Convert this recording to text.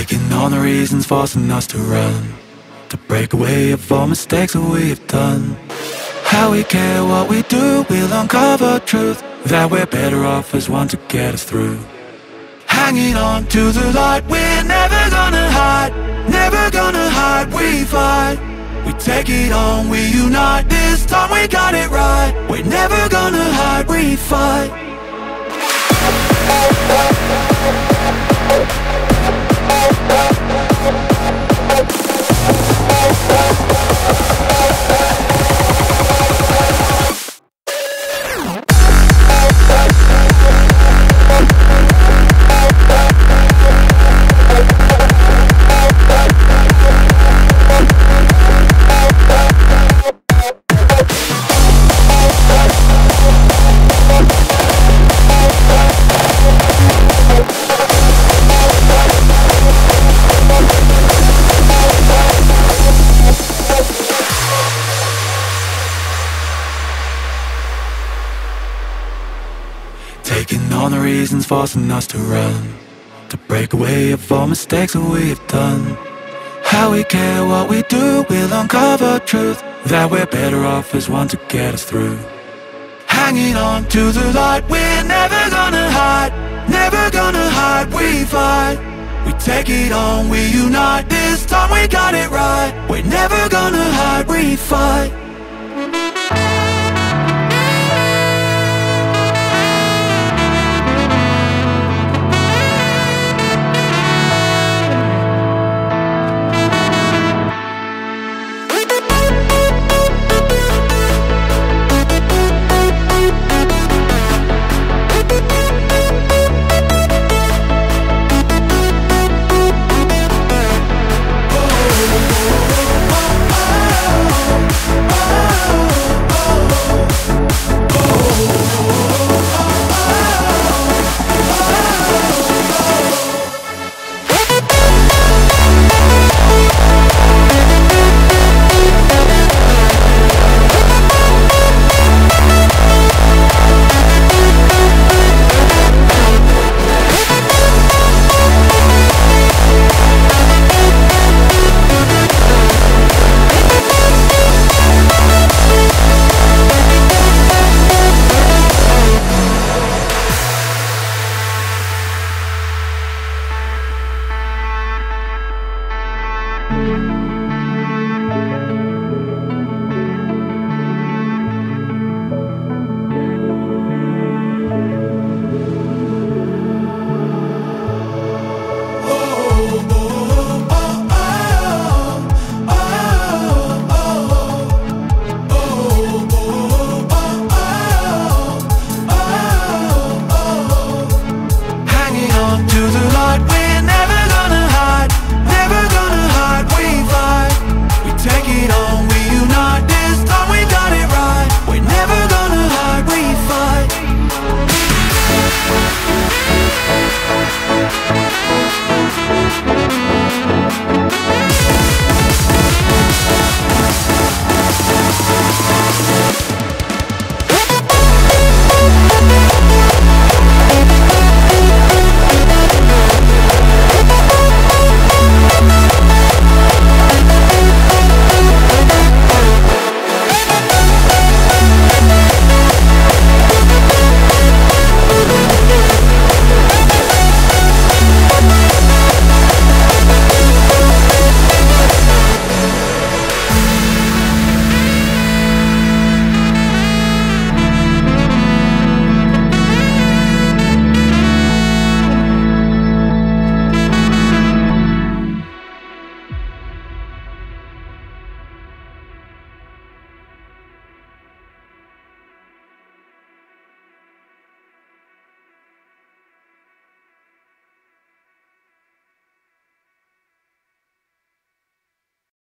Taking on the reasons forcing us to run, to break away of all mistakes that we have done. How we care what we do, we'll uncover truth, that we're better off as one to get us through. Hanging on to the light, we're never gonna hide, never gonna hide, we fight. We take it on, we unite, this time we got it right. We're never gonna hide, we fight. Taking on the reasons forcing us to run, to break away of all mistakes that we have done. How we care what we do, we'll uncover truth, that we're better off as one to get us through. Hanging on to the light, we're never gonna hide, never gonna hide, we fight. We take it on, we unite, this time we got it right. We're never gonna hide, we fight.